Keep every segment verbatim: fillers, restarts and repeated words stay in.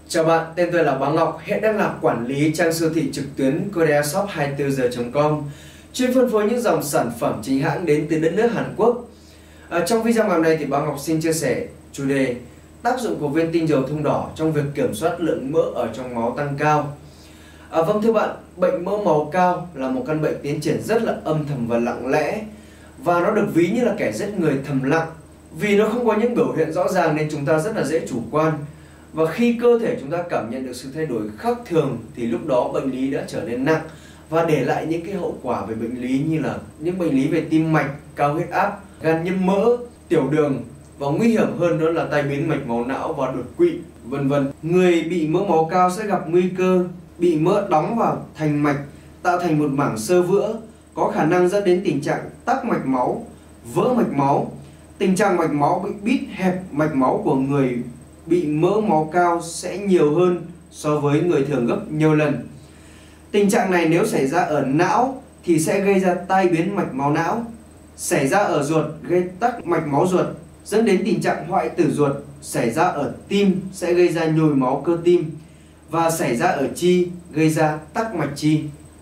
Chào bạn, tên tôi là Bá Ngọc, hiện đang là quản lý trang siêu thị trực tuyến koreashop hai mươi tư giờ chấm com, chuyên phân phối những dòng sản phẩm chính hãng đến từ đất nước Hàn Quốc. À, trong video ngày hôm nay thì Bá Ngọc xin chia sẻ chủ đề tác dụng của viên tinh dầu thông đỏ trong việc kiểm soát lượng mỡ ở trong máu tăng cao. À, vâng thưa bạn, bệnh mỡ máu cao là một căn bệnh tiến triển rất là âm thầm và lặng lẽ, và nó được ví như là kẻ giết người thầm lặng. Vì nó không có những biểu hiện rõ ràng nên chúng ta rất là dễ chủ quan. Và khi cơ thể chúng ta cảm nhận được sự thay đổi khác thường thì lúc đó bệnh lý đã trở nên nặng và để lại những cái hậu quả về bệnh lý như là những bệnh lý về tim mạch, cao huyết áp, gan nhiễm mỡ, tiểu đường, và nguy hiểm hơn đó là tai biến mạch máu não và đột quỵ, vân vân. Người bị mỡ máu cao sẽ gặp nguy cơ bị mỡ đóng vào thành mạch, tạo thành một mảng xơ vữa, có khả năng dẫn đến tình trạng tắc mạch máu, vỡ mạch máu. Tình trạng mạch máu bị bít hẹp mạch máu của người bị mỡ máu cao sẽ nhiều hơn so với người thường gấp nhiều lần. Tình trạng này nếu xảy ra ở não thì sẽ gây ra tai biến mạch máu não, xảy ra ở ruột gây tắc mạch máu ruột, dẫn đến tình trạng hoại tử ruột, xảy ra ở tim sẽ gây ra nhồi máu cơ tim, và xảy ra ở chi gây ra tắc mạch chi.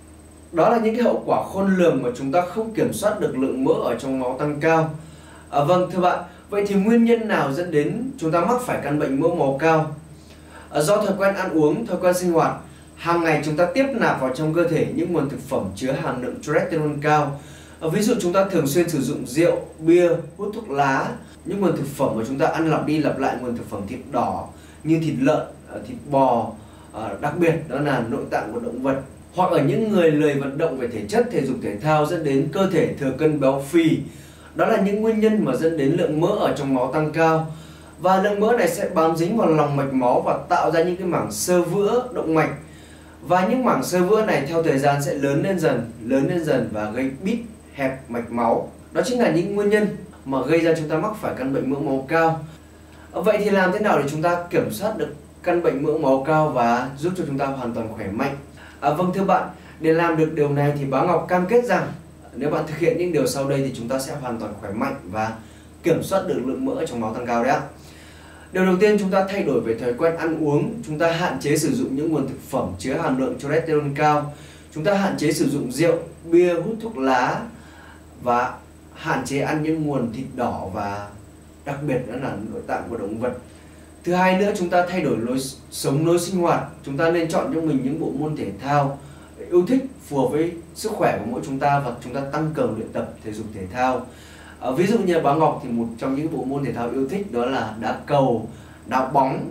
Đó là những cái hậu quả khôn lường mà chúng ta không kiểm soát được lượng mỡ ở trong máu tăng cao. À, vâng thưa bạn, vậy thì nguyên nhân nào dẫn đến chúng ta mắc phải căn bệnh mỡ máu cao? À, do thói quen ăn uống, thói quen sinh hoạt, hàng ngày chúng ta tiếp nạp vào trong cơ thể những nguồn thực phẩm chứa hàm lượng cholesterol cao. À, ví dụ chúng ta thường xuyên sử dụng rượu, bia, hút thuốc lá, những nguồn thực phẩm mà chúng ta ăn lặp đi lặp lại nguồn thực phẩm thịt đỏ như thịt lợn, thịt bò, à, đặc biệt đó là nội tạng của động vật, hoặc ở những người lười vận động về thể chất, thể dục thể thao dẫn đến cơ thể thừa cân béo phì. Đó là những nguyên nhân mà dẫn đến lượng mỡ ở trong máu tăng cao. Và lượng mỡ này sẽ bám dính vào lòng mạch máu và tạo ra những cái mảng xơ vữa động mạch. Và những mảng xơ vữa này theo thời gian sẽ lớn lên dần, lớn lên dần và gây bít hẹp mạch máu. Đó chính là những nguyên nhân mà gây ra chúng ta mắc phải căn bệnh mỡ máu cao. Vậy thì làm thế nào để chúng ta kiểm soát được căn bệnh mỡ máu cao và giúp cho chúng ta hoàn toàn khỏe mạnh? À, vâng thưa bạn, để làm được điều này thì Bá Ngọc cam kết rằng nếu bạn thực hiện những điều sau đây thì chúng ta sẽ hoàn toàn khỏe mạnh và kiểm soát được lượng mỡ trong máu tăng cao đấy ạ. Điều đầu tiên, chúng ta thay đổi về thói quen ăn uống. Chúng ta hạn chế sử dụng những nguồn thực phẩm chứa hàm lượng cholesterol cao. Chúng ta hạn chế sử dụng rượu, bia, hút thuốc lá, và hạn chế ăn những nguồn thịt đỏ và đặc biệt đó là nội tạng của động vật. Thứ hai nữa, chúng ta thay đổi lối sống, lối sinh hoạt. Chúng ta nên chọn cho mình những bộ môn thể thao yêu thích, phù hợp với sức khỏe của mỗi chúng ta, và chúng ta tăng cường luyện tập thể dục thể thao. À, ví dụ như Bá Ngọc thì một trong những bộ môn thể thao yêu thích đó là đá cầu, đá bóng,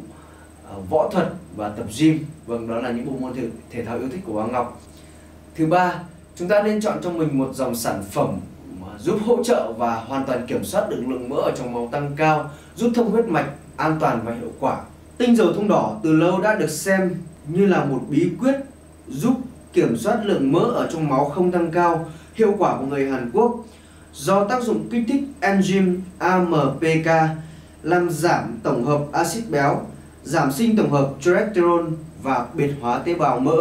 võ thuật và tập gym. Vâng, đó là những bộ môn thể, thể thao yêu thích của Bá Ngọc. Thứ ba, chúng ta nên chọn cho mình một dòng sản phẩm giúp hỗ trợ và hoàn toàn kiểm soát được lượng mỡ ở trong máu tăng cao, giúp thông huyết mạch an toàn và hiệu quả. Tinh dầu thông đỏ từ lâu đã được xem như là một bí quyết giúp kiểm soát lượng mỡ ở trong máu không tăng cao, hiệu quả của người Hàn Quốc, do tác dụng kích thích enzyme A M P K làm giảm tổng hợp axit béo, giảm sinh tổng hợp cholesterol và biệt hóa tế bào mỡ,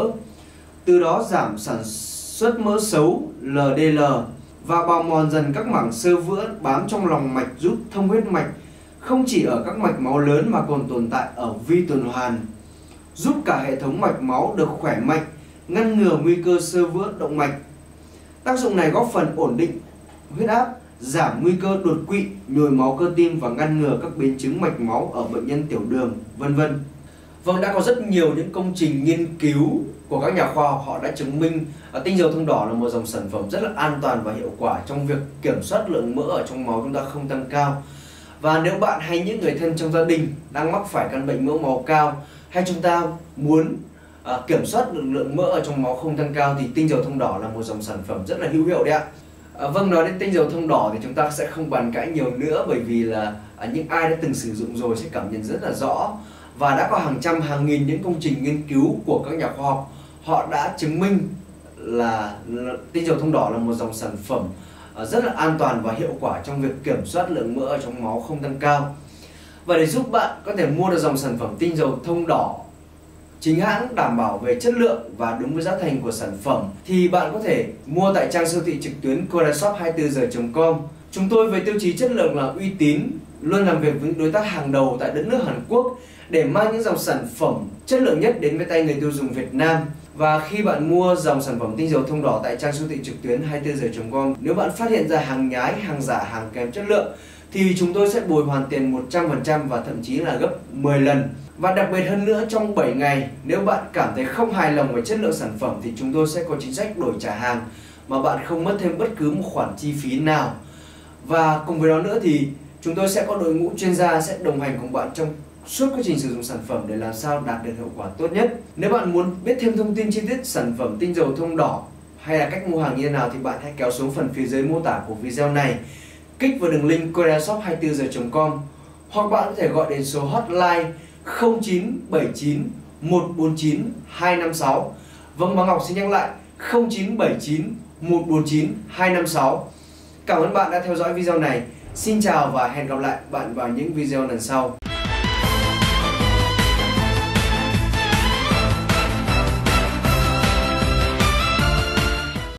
từ đó giảm sản xuất mỡ xấu L D L và bào mòn dần các mảng xơ vữa bám trong lòng mạch, giúp thông huyết mạch không chỉ ở các mạch máu lớn mà còn tồn tại ở vi tuần hoàn, giúp cả hệ thống mạch máu được khỏe mạnh, ngăn ngừa nguy cơ xơ vữa động mạch. Tác dụng này góp phần ổn định huyết áp, giảm nguy cơ đột quỵ, nhồi máu cơ tim và ngăn ngừa các biến chứng mạch máu ở bệnh nhân tiểu đường, vân vân. Vâng, đã có rất nhiều những công trình nghiên cứu của các nhà khoa học, họ đã chứng minh tinh dầu thông đỏ là một dòng sản phẩm rất là an toàn và hiệu quả trong việc kiểm soát lượng mỡ ở trong máu chúng ta không tăng cao. Và nếu bạn hay những người thân trong gia đình đang mắc phải căn bệnh mỡ máu cao, hay chúng ta muốn À, kiểm soát được lượng mỡ ở trong máu không tăng cao, thì tinh dầu thông đỏ là một dòng sản phẩm rất là hữu hiệu đấy ạ. À, vâng, nói đến tinh dầu thông đỏ thì chúng ta sẽ không bàn cãi nhiều nữa, bởi vì là à, những ai đã từng sử dụng rồi sẽ cảm nhận rất là rõ, và đã có hàng trăm hàng nghìn những công trình nghiên cứu của các nhà khoa học, họ đã chứng minh là, là tinh dầu thông đỏ là một dòng sản phẩm à, rất là an toàn và hiệu quả trong việc kiểm soát lượng mỡ ở trong máu không tăng cao. Và để giúp bạn có thể mua được dòng sản phẩm tinh dầu thông đỏ chính hãng, đảm bảo về chất lượng và đúng với giá thành của sản phẩm, thì bạn có thể mua tại trang siêu thị trực tuyến koreashop hai mươi tư giờ chấm com. Chúng tôi với tiêu chí chất lượng là uy tín, luôn làm việc với đối tác hàng đầu tại đất nước Hàn Quốc để mang những dòng sản phẩm chất lượng nhất đến với tay người tiêu dùng Việt Nam. Và khi bạn mua dòng sản phẩm tinh dầu thông đỏ tại trang siêu thị trực tuyến hai mươi tư giờ chấm com, nếu bạn phát hiện ra hàng nhái, hàng giả, hàng kém chất lượng thì chúng tôi sẽ bồi hoàn tiền một trăm phần trăm và thậm chí là gấp mười lần. Và đặc biệt hơn nữa, trong bảy ngày nếu bạn cảm thấy không hài lòng với chất lượng sản phẩm thì chúng tôi sẽ có chính sách đổi trả hàng mà bạn không mất thêm bất cứ một khoản chi phí nào. Và cùng với đó nữa thì chúng tôi sẽ có đội ngũ chuyên gia sẽ đồng hành cùng bạn trong suốt quá trình sử dụng sản phẩm để làm sao đạt được hiệu quả tốt nhất. Nếu bạn muốn biết thêm thông tin chi tiết sản phẩm tinh dầu thông đỏ hay là cách mua hàng như thế nào thì bạn hãy kéo xuống phần phía dưới mô tả của video này, kích vào đường link koreashop hai mươi tư giờ chấm com, hoặc bạn có thể gọi đến số hotline không chín bảy chín một bốn chín hai năm sáu. Vâng, Bá Ngọc xin nhắc lại không chín bảy chín một bốn chín hai năm sáu. Cảm ơn bạn đã theo dõi video này. Xin chào và hẹn gặp lại bạn vào những video lần sau.